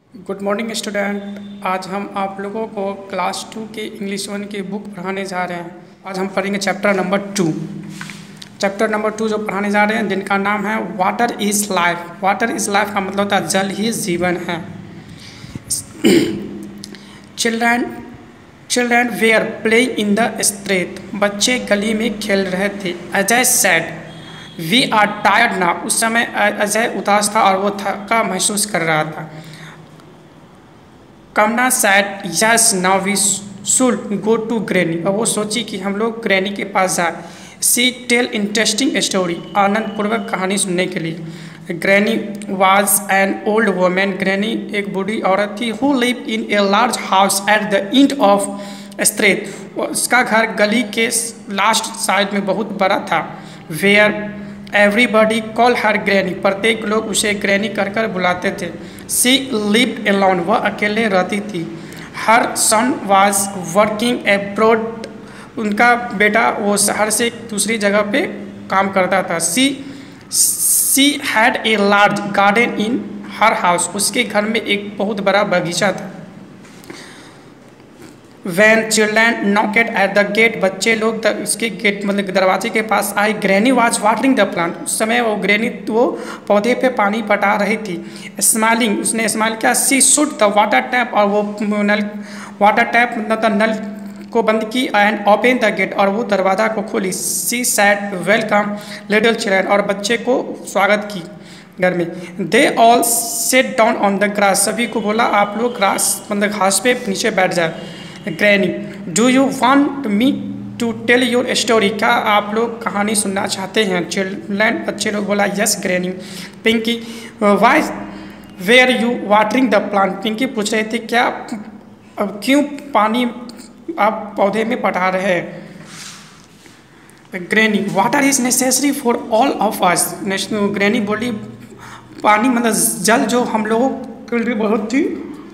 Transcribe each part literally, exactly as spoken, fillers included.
Good morning student. आज हम आप लोगों को क्लास टू के इंग्लिश वन की बुक पढ़ाने जा रहे हैं। आज हम पढ़ेंगे chapter number two. Chapter number two जो पढ़ाने जा रहे हैं जिनका नाम है water is life. Water is life का मतलब होता है जल ही जीवन है। Children children were playing in the street. बच्चे गली में खेल रहे थे। Ajay said we are tired now. उस समय अजय उदास था और वो थका महसूस कर रहा था। Kamna said yes now we should go to granny. और वो सोची कि हम लोग ग्रैनी के पास जाए। She tell interesting story. आनंदपूर्वक कहानी सुनने के लिए। Granny was an old woman. Granny एक बूढ़ी औरत थी। Who live in a large house at the end of street. उसका घर गली के लास्ट साइड में बहुत बड़ा था। Where everybody call her granny. प्रत्येक लोग उसे ग्रैनी कर कर बुलाते थे। She lived alone. वह अकेले रहती थी। Her son was working abroad. उनका बेटा वो शहर से दूसरी जगह पे काम करता था। She she had a large garden in her house. उसके घर में एक बहुत बड़ा बगीचा था। When children knocked at the gate, बच्चे लोग उसके गेट मतलब दरवाजे के पास आए। Granny was watering the plant. उस समय वो ग्रैनी वो पौधे पे पानी पटा रही थी। स्माइलिंग उसने स्माइल किया। She shut the water tap. और वो नल वाटर टैप मतलब नल को बंद की। And open the gate. और वो दरवाज़ा को खोली। She said welcome little children. और बच्चे को स्वागत की घर में। They all sat down on the grass. सभी को बोला आप लोग ग्रास मतलब घास पे नीचे बैठ जाए। Granny do you want me to tell your story. क्या आप लोग कहानी सुनना चाहते हैं। चिल्ड्रन बच्चे लोग बोला yes granny. Pinky why were you watering the plant. Pinky पूछ रहे थे क्या क्यों पानी आप पौधे में पटा रहे हैं। Granny water is necessary for all of us. Granny बोली पानी मतलब जल जो हम लोगों के लिए बहुत ही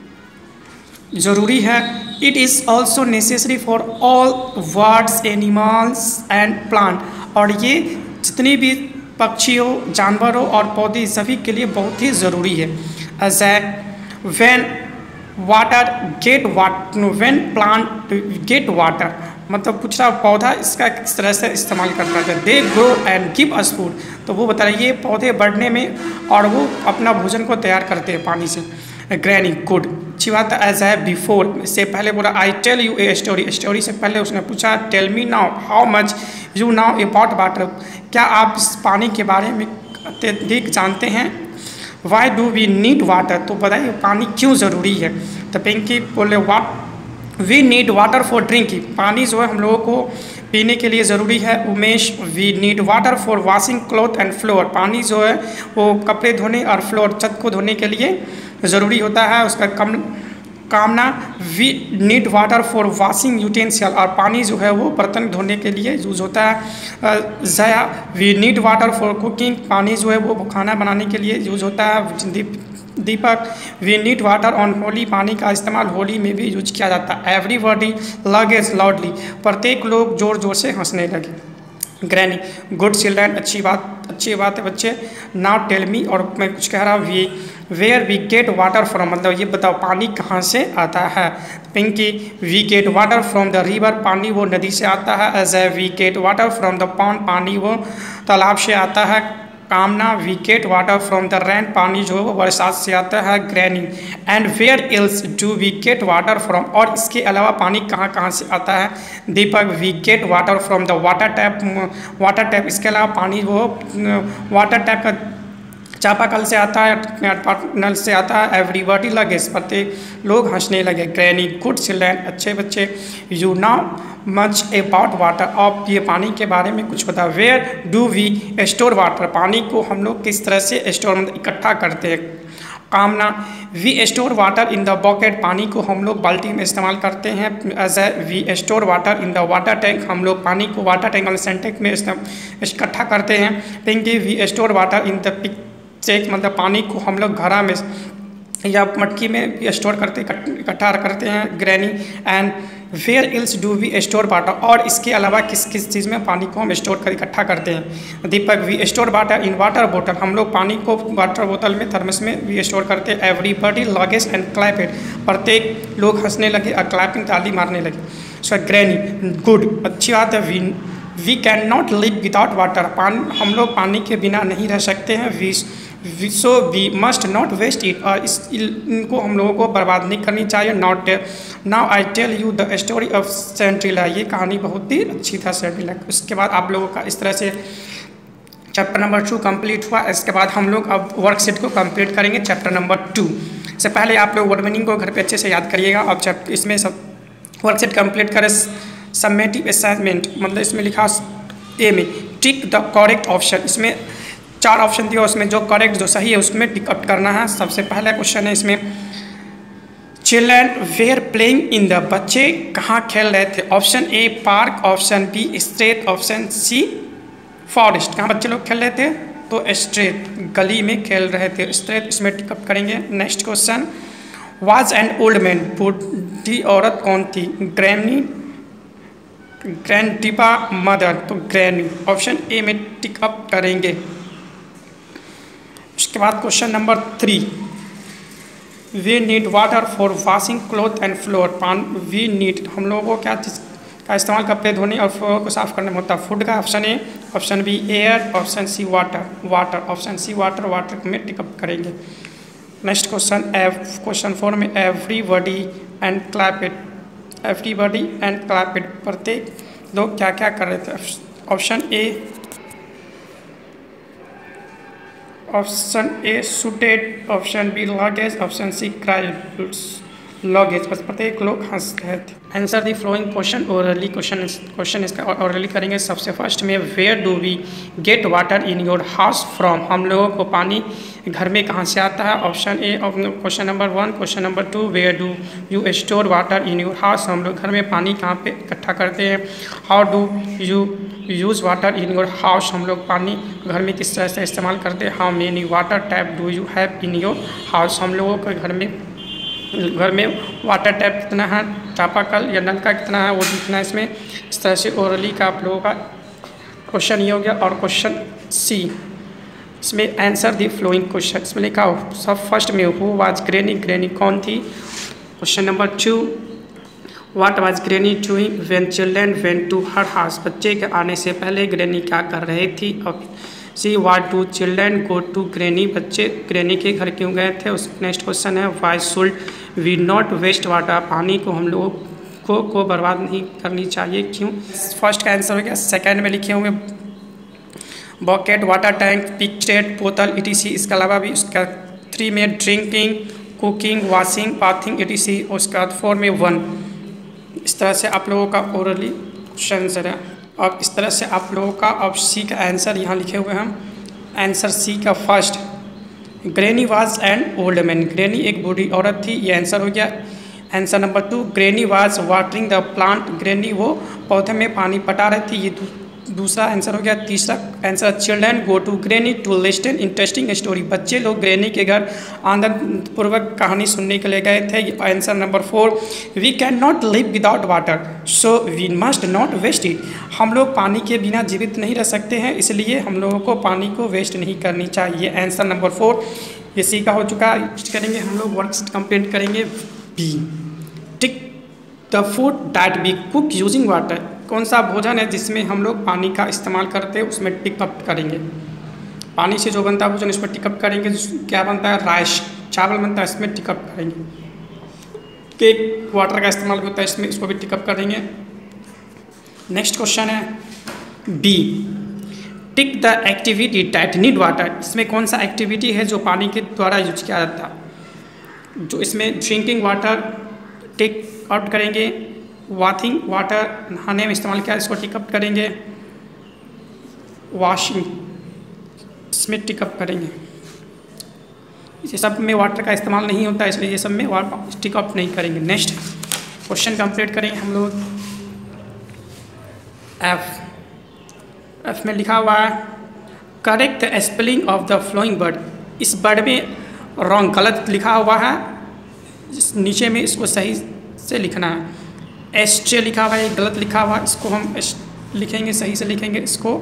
ज़रूरी है। It is also necessary for all birds animals and plant. और ये जितनी भी पक्षियों जानवरों और पौधे सभी के लिए बहुत ही ज़रूरी है। As a when water get water when plant get water मतलब कुछ पौधा इसका किस तरह से इस्तेमाल करता है। They grow and give us food. तो वो बता रहे ये पौधे बढ़ने में और वो अपना भोजन को तैयार करते हैं पानी से। ग्रैनी गुड अच्छी बात है। एज है बिफोर इससे पहले बोला I tell you a story. Story से पहले उसने पूछा tell me now how much you know about water. क्या आप इस पानी के बारे में अत्यधिक जानते हैं। Why do we need water. तो बताइए पानी क्यों ज़रूरी है। तो पिंकी बोले what we need water for drinking. पानी जो है हम लोगों को पीने के लिए ज़रूरी है। Umesh we need water for washing cloth and floor. पानी जो है वो कपड़े धोने और फ्लोर छत को धोने के लिए ज़रूरी होता है। उसका कम Kamna we need water for washing utensil. और पानी जो है वो बर्तन धोने के लिए यूज़ होता है। Jaya we need water for cooking. पानी जो है वो खाना बनाने के लिए यूज़ होता है। Deep Deepak we need water on Holi. पानी का इस्तेमाल होली में भी यूज किया जाता है। एवरीबॉडी लगेज लाउडली। प्रत्येक लोग ज़ोर ज़ोर से हंसने लगे। ग्रैनी गुड चिल्ड्रन अच्छी बात अच्छी बात है बच्चे। Now tell me. और मैं कुछ कह रहा हूँ we where we get water from मतलब ये बताओ पानी कहाँ से आता है। Pinky we get water from the river. पानी वो नदी से आता है। एज ए we get water from the pond. पानी वो तालाब से आता है। Kamna we get water from the rain. पानी जो है वो बरसात से आता है। Granny and where else do we get water from. और इसके अलावा पानी कहाँ कहाँ से आता है। Deepak we get water from the water tap. Water tap इसके अलावा पानी वो वाटर टैप का चापाकल से आता है नल से आता है। एवरीबॉडी लगे प्रत्येक लोग हंसने लगे। ग्रैनी गुड चिल्ड्रन अच्छे बच्चे। You now much about water. आप ये पानी के बारे में कुछ बताओ। Where do we store water. पानी को हम लोग किस तरह से स्टोर मतलब इकट्ठा करते हैं। Kamna we store water in the bucket. पानी को हम लोग बाल्टी में इस्तेमाल करते हैं। एज ए we store water in the water tank. हम लोग पानी को वाटर टैंक और सेंटेक में इकट्ठा करते हैं। Pinky we store water in the pick check मतलब पानी को हम लोग घड़ा में या मटकी में स्टोर करते इकट्ठा करते हैं। Granny and where else do we store water, और इसके अलावा किस किस चीज़ में पानी को हम स्टोर कर इकट्ठा करते हैं। Deepak, we store water in water bottle, हम लोग पानी को वाटर बोतल में थर्मस में वी स्टोर करते हैं। एवरीबॉडी लॉगेज एंड क्लैप इट, प्रत्येक लोग हंसने लगे और क्लैपिंग ताली मारने लगे। सो ग्रैनी, गुड, अच्छी बात है। We we can not live without water, पानी हम लोग पानी के बिना नहीं रह सकते हैं। We so we must not waste it, और इस इनको हम लोगों को बर्बाद नहीं करनी चाहिए। Not now I tell you the story of सेंट्रिला, ये कहानी बहुत ही अच्छी था सेंट्रिला। उसके बाद आप लोगों का इस तरह से चैप्टर नंबर टू कंप्लीट हुआ। इसके बाद हम लोग अब वर्कशीट को कंप्लीट करेंगे चैप्टर नंबर टू से। पहले आप लोग वर्ड मीनिंग को घर पे अच्छे से याद करिएगा। अब चैप्टर इसमें सब वर्कशीट कंप्लीट करें। सबमेटिव असाइनमेंट मतलब इसमें लिखा ए में टिक द करेक्ट ऑप्शन, इसमें चार ऑप्शन दिया, उसमें जो करेक्ट जो सही है उसमें टिक अप करना है। सबसे पहला क्वेश्चन है इसमें children were playing in the, बच्चे कहाँ खेल रहे थे। Option A park, option B street, option C forest. कहाँ बच्चे लोग खेल रहे थे, तो स्ट्रीट, गली में खेल रहे थे, स्ट्रीट, इसमें टिक अप करेंगे। Next question was an old man, बूढ़ी औरत कौन थी। ग्रैनी, ग्रैंडपा, मदर, तो ग्रैनी, ऑप्शन ए में टिक अप करेंगे। उसके बाद question number three we need water for washing cloth and floor, पान वी नीड हम लोगों को क्या चीज़ का इस्तेमाल कपड़े धोने और फ्लोर को साफ करने में होता है। फूड का option A, option B air, option C water, water, option C water, water में टिकअप करेंगे। नेक्स्ट क्वेश्चन क्वेश्चन फोर में everybody and clap it, everybody and clap it, प्रत्येक लोग क्या क्या कर रहे थे। Option A, option A shooted, option B luggage, option C cried, luggage, बस प्रत्येक लोग हंस रहे थे। Answer the following question orally, question question इसका ओरली करेंगे। सबसे फर्स्ट में where do we get water in your house from, हम लोगों को पानी घर में कहाँ से आता है। Option A question number one. Question number two where do you store water in your house, हम लोग घर में पानी कहाँ पे इकट्ठा करते हैं। How do you use water in your house, हम लोग पानी घर में किस तरह से इस्तेमाल करते हैं। How many water tap do you have in your house, हम लोगों के घर में घर में वाटर टैप कितना है, चापाकल या नल का कितना है वो दिखना है इसमें। इस तरह से ओरली का आप लोगों का क्वेश्चन ये हो गया। और क्वेश्चन सी इसमें आंसर दी फ्लोइंग क्वेश्चन, इसमें लिखा हो सब फर्स्ट में हु वाज ग्रैनी, ग्रैनी कौन थी। Question number two what was granny doing when children went to her house, बच्चे के आने से पहले ग्रैनी क्या कर रहे थी। और C what do children go to granny, बच्चे ग्रैनी के घर क्यों गए थे। उस नेक्स्ट क्वेश्चन है why should we not waste water, पानी को हम लोगों को को बर्बाद नहीं करनी चाहिए, क्यों। फर्स्ट का आंसर हो गया। सेकंड में लिखे हुए बकेट, वाटर टैंक, पिक्चरेट, बोतल, इटीसी। इसके अलावा भी उसका थ्री में drinking, cooking, washing, bathing, etc. उसके बाद फोर में वन। इस तरह से आप लोगों का ओरली क्वेश्चन आंसर है। अब इस तरह से आप लोगों का अब सी का आंसर यहाँ लिखे हुए हैं। आंसर सी का first granny was an old man, granny एक बूढ़ी औरत थी, ये आंसर हो गया। Answer number two granny was watering the plant, granny वो पौधे में पानी पटा रही थी, ये दू, दूसरा आंसर हो गया। तीसरा answer children go to granny to listen interesting story, बच्चे लोग ग्रैनी के घर आनंद पूर्वक कहानी सुनने के लिए गए थे। Answer number four we can not live without water so we must not waste it, हम लोग पानी के बिना जीवित नहीं रह सकते हैं, इसलिए हम लोगों को पानी को वेस्ट नहीं करनी चाहिए। आंसर नंबर फोर ये सी का हो चुका है। करेंगे हम लोग वर्क कंप्लीट करेंगे। B tick the food that we cook using water, कौन सा भोजन है जिसमें हम लोग पानी का इस्तेमाल करते हैं, उसमें टिकअप करेंगे। पानी से जो बनता है भोजन इसमें टिकअप करेंगे। क्या बनता है, राइस, चावल बनता है, इसमें टिकअप करेंगे। केक वाटर का इस्तेमाल होता है, इसमें इसको भी टिकअप करेंगे। नेक्स्ट क्वेश्चन है B tick the activity that need water, इसमें कौन सा एक्टिविटी है जो पानी के द्वारा यूज किया जाता है। जो इसमें ड्रिंकिंग वाटर टिक आउट करेंगे, वाथिंग वाटर नहाने में इस्तेमाल किया इसको टिकअप करेंगे, वॉशिंग इसमें टिकअप करेंगे। ये सब में वाटर का इस्तेमाल नहीं होता है, इसलिए ये सब में टिकअप नहीं करेंगे। नेक्स्ट क्वेश्चन कंप्लीट करेंगे हम लोग। एफ एफ में लिखा हुआ है correct the spelling of the following word, इस वर्ड में रॉन्ग गलत लिखा हुआ है, नीचे में इसको सही से लिखना है। एस टे लिखा हुआ है, गलत लिखा हुआ, इसको हम एस लिखेंगे, सही से लिखेंगे इसको,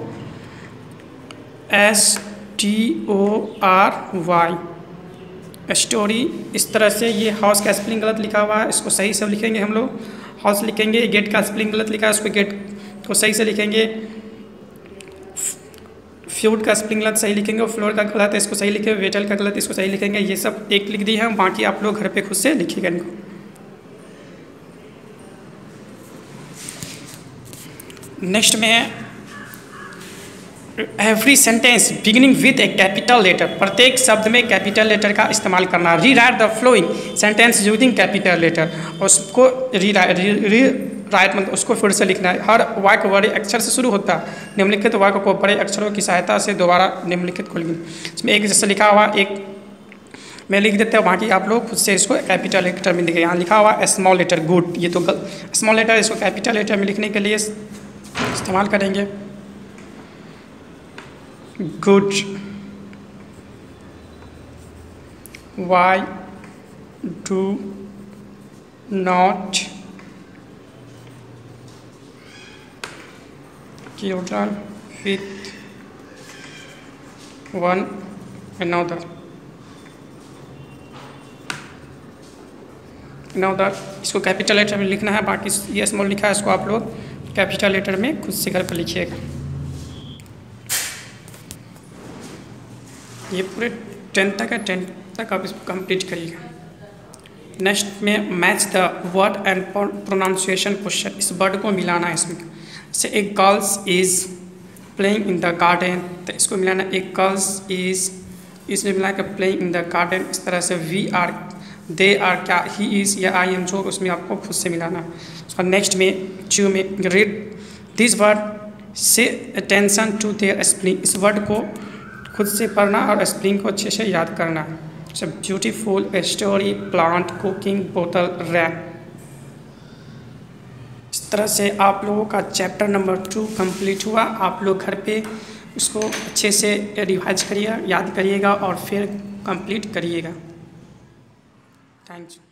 S T O R Y, story. इस तरह से ये हाउस का स्पेलिंग गलत लिखा हुआ है, इसको सही से लिखेंगे हम लोग, हाउस लिखेंगे। गेट का स्पेलिंग गलत लिखा है, उसको गेट को सही से लिखेंगे। फ्यूड का स्पेलिंग गलत सही लिखेंगे, और फ्लोर का गलत है, इसको सही लिखेंगे। वेटल का गलत, इसको सही लिखेंगे। ये सब एक लिख दिए हैं, बाकी आप लोग घर पे खुद से लिखिएगा इनको। नेक्स्ट में every sentence beginning with a capital letter, प्रत्येक शब्द में कैपिटल लेटर का इस्तेमाल करना। Rewrite the following sentence using capital letter, उसको री राइट मतलब उसको फिर से लिखना है। हर वाक्य बड़े अक्षर से शुरू होता है, निम्नलिखित वाक्य को बड़े अक्षरों की सहायता से दोबारा निम्नलिखित को लिखें। इसमें एक जैसे लिखा हुआ, एक मैं लिख देता हूँ, बाकी आप लोग खुद से इसको कैपिटल लेटर में लिखें। यहाँ लिखा हुआ स्मॉल लेटर गुड, ये तो स्मॉल लेटर, इसको कैपिटल लेटर में लिखने के लिए इस्तेमाल करेंगे। Good, why do not children with one another another इसको कैपिटल लेटर में लिखना है, बाकी ये स्मॉल लिखा है, इसको आप लोग कैपिटल लेटर में खुद से घर पर लिखिएगा। ये पूरे टेंथ तक है, टेंथ तक आप इसको कंप्लीट करिएगा। नेक्स्ट में match the word and pronunciation question, इस वर्ड को मिलाना है इसमें। से एक girls is playing in the garden, तो इसको मिलाना एक गर्ल्स इज, इसमें मिला के प्लेइंग इन द गार्डन। इस तरह से वी आर, दे आर, क्या ही इज़ या आई एम, जो उसमें आपको खुद से मिलाना है। और नेक्स्ट में चू में रीड दिस वर्ड से अटेंशन टू देयर स्पेलिंग, इस वर्ड को खुद से पढ़ना और स्पेलिंग को अच्छे से याद करना है। सब beautiful, story, plant, cooking, bottle, wrap. इस तरह से आप लोगों का चैप्टर नंबर टू कंप्लीट हुआ। आप लोग घर पे उसको अच्छे से रिवाइज करिए, याद करिएगा और फिर कंप्लीट करिएगा। Thank you.